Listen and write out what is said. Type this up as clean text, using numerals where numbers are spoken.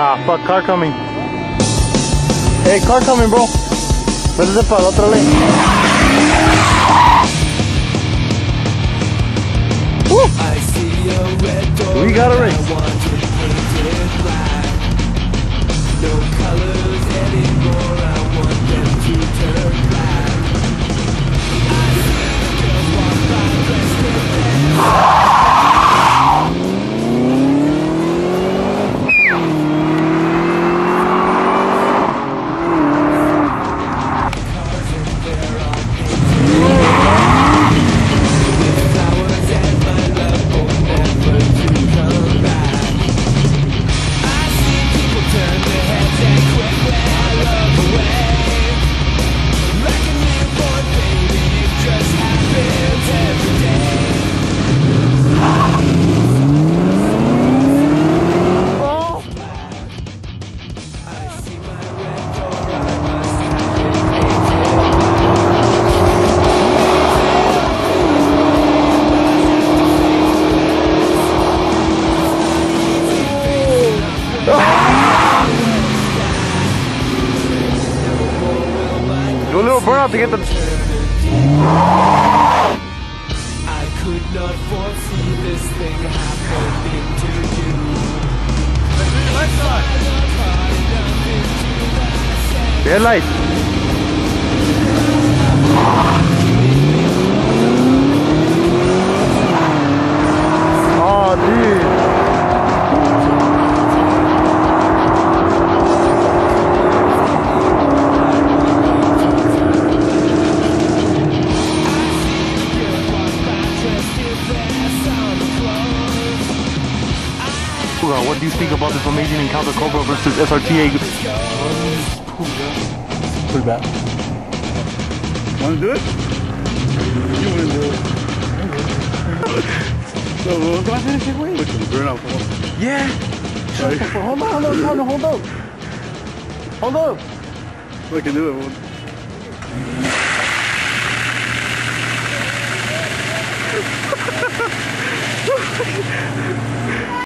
Ah, fuck, car coming. Hey, car coming, bro. Vete para la otra lane. We got a race. No colors anymore, I want them to turn black. I see the girls walk by dressed in red. Cars in there all painted with flowers and my love hope never to come back. I see people turn their heads and quickly look away. Like a newborn baby, it just happens every day. I see my red door, I must have it Do a little burnout to get the... I could not foresee this thing happening to you. Headlights. Oh, dude. What do you think about this amazing encounter, Cobra versus SRTA? Pretty bad. Want to do it? You want to do it? So, go ahead and take away. Look, the burnout. Yeah. Sorry. Hold on. Hold up. I can do it.